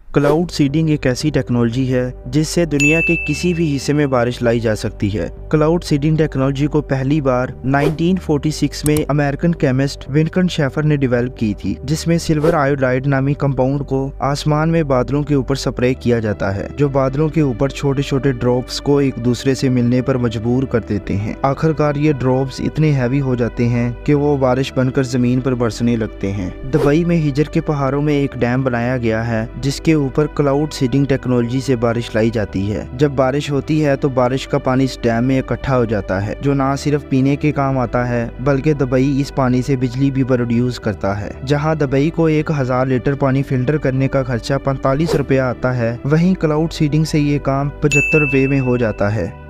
Cloud seeding एक ऐसी technology है जिससे दुनिया के किसी भी हिस्से में बारिश लाई जा सकती है। क्लाउड सीडिंग टेक्नोलॉजी को पहली बार 1946 में अमेरिकन केमिस्ट विंस्टन शेफर ने डेवलप की थी, जिसमें सिल्वर आयोडाइड नामी कंपाउंड को आसमान में बादलों के ऊपर स्प्रे किया जाता है, जो बादलों के ऊपर छोटे छोटे ड्रॉप्स को एक दूसरे से मिलने पर मजबूर कर देते हैं। आखिरकार ये ड्रॉप्स इतने हैवी हो जाते हैं कि वो बारिश बनकर जमीन पर बरसने लगते हैं। दुबई में हिजर के पहाड़ों में एक डैम बनाया गया है जिसके ऊपर क्लाउड सीडिंग टेक्नोलॉजी से बारिश लाई जाती है। जब बारिश होती है तो बारिश का पानी इस डैम में इकट्ठा हो जाता है, जो ना सिर्फ पीने के काम आता है बल्कि दुबई इस पानी से बिजली भी प्रोड्यूस करता है। जहां दुबई को 1000 लीटर पानी फिल्टर करने का खर्चा 45 रुपया आता है, वहीं क्लाउड सीडिंग से ये काम 75 रुपये में हो जाता है।